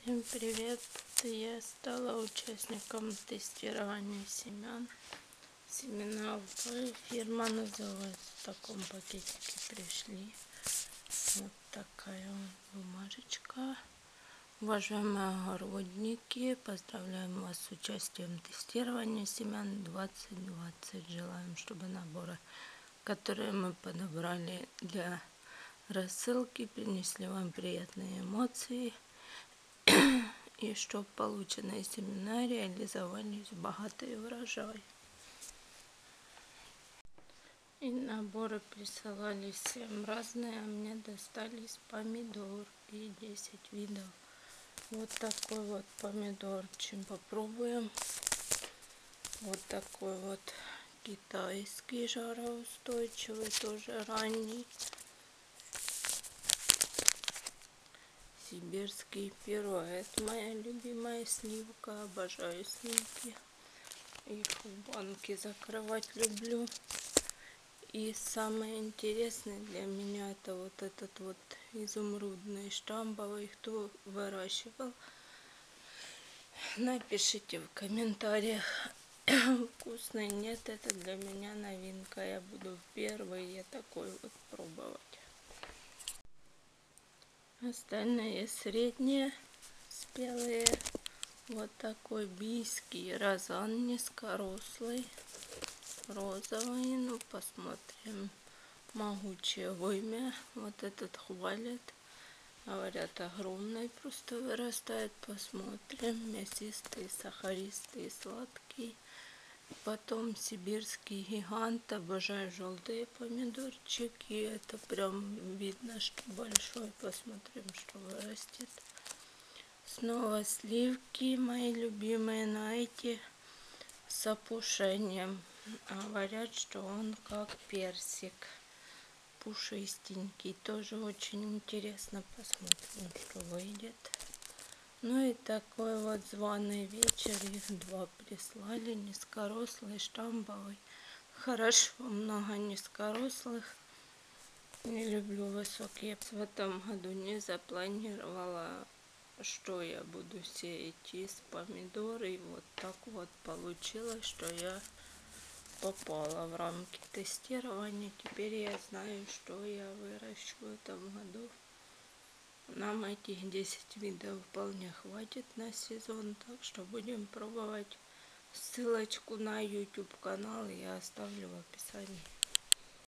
Всем привет! Я стала участником тестирования семян. Семена фирма называется. В таком пакетике пришли. Вот такая вот бумажечка. Уважаемые огородники, поздравляем вас с участием в тестировании семян 2020. Желаем, чтобы наборы, которые мы подобрали для рассылки, принесли вам приятные эмоции. И чтобы полученные семена реализовались в богатый урожай. И наборы присылали всем разные, а мне достались помидорки, 10 видов. Вот такой вот помидорчик попробуем. Вот такой вот китайский жароустойчивый, тоже ранний. Сибирский пируэт, моя любимая сливка, обожаю сливки. Их в банке закрывать люблю. И самое интересное для меня это вот этот вот изумрудный штамбовый. Кто выращивал, напишите в комментариях, вкусный, нет, это для меня новинка. Я буду впервые такой вот пробовать. Остальные средние спелые. Вот такой бийский розан низкорослый, розовый. Ну, посмотрим. Могучее вымя. Вот этот хвалят. Говорят, огромный просто вырастает. Посмотрим. Мясистый, сахаристый, сладкий. Потом сибирский гигант. Обожаю желтые помидорчики. Это прям видно, что большой. Посмотрим, что вырастет. Снова сливки, мои любимые, на эти с опушением. Говорят, что он как персик. Пушистенький. Тоже очень интересно. Посмотрим, что выйдет. Ну и такой вот званый вечер. Их два прислали. Низкорослый, штамбовый. Хорошо, много низкорослых. Не люблю высокие. В этом году не запланировала, что я буду сеять из помидоры. И вот так вот получилось, что я попала в рамки тестирования. Теперь я знаю, что я выращу в этом году. Нам этих 10 видов вполне хватит на сезон, так что будем пробовать. Ссылочку на YouTube канал я оставлю в описании.